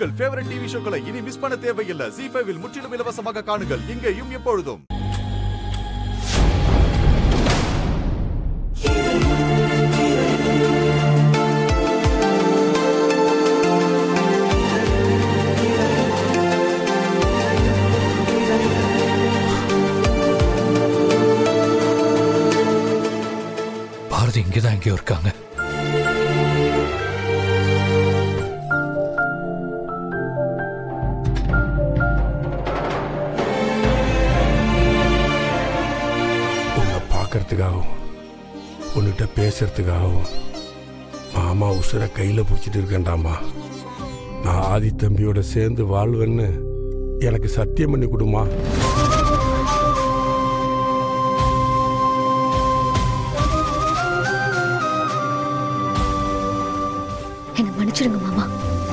உங்கள் favourite TV ஷோக்களை இனி miss பண்ண தேவையில்லை. ZEE5 இல் முற்றிலும் இலவசமாக காணுங்கள். இங்கேயும் எப்பொழுதும். பாரதி இங்கதான் எங்கேயோ இருக்காங்க. உன்னை பார்க்கறதுக்காகவும் உன்கிட்ட பேசுறதுக்காகவும் மாமா உசுரை கையில் பிடிச்சிட்டு இருக்கேன்டாமா. நான் ஆதி தம்பியோட சேர்ந்து வாழ்வேன்னு எனக்கு சத்தியம் பண்ணி கொடுமா. என்ன மன்னிச்சிடுங்க மாமா.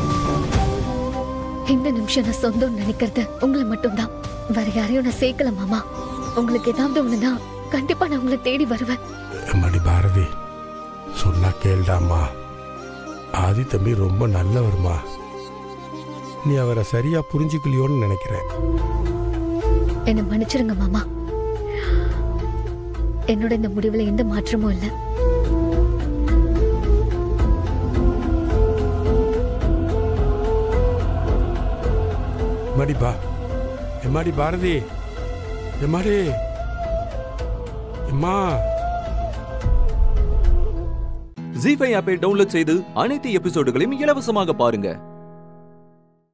இந்த நிமிஷம் நான் சொந்தம் நினைக்கிறது உங்களை மட்டும்தான். வேற யாரையும் நான் சேர்க்கல மாமா. உங்களுக்கு ஏதாவது ஒண்ணுதான் கண்டிப்பா நான் உங்களை தேடி வருவேன். மடி பாரதி சொன்னா கேள்டாமா. ஆதி தம்பி ரொம்ப நல்லவருமா. நீ அவரை சரியா புரிஞ்சுக்கலையோன்னு நினைக்கிறேன். என்ன மன்னிச்சிடுங்க மாமா. என்னோட இந்த முடிவுல எந்த மாற்றமும் இல்லை. எம்மாடிப்பா எம்மாடி பாரதி எம்மாடி எம்மா. ZEE5 ஆப்பை டவுன்லோட் செய்து அனைத்து எபிசோடுகளையும் இலவசமாக பாருங்க.